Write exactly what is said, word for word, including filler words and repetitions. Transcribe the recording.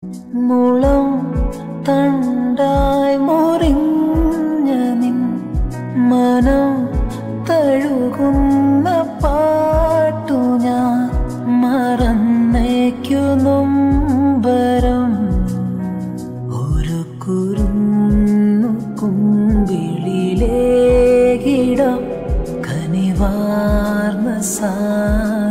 മുളം തണ്ടായി മുറിഞ്ഞ നിൻ മനം തഴുകുന്ന പാട്ടു ഞാൻ മറന്നേക്കു നൊമ്പരം ഒരു കുരുന്നു കുമ്പിളിലേകിടം കനിവാർന്ന സാ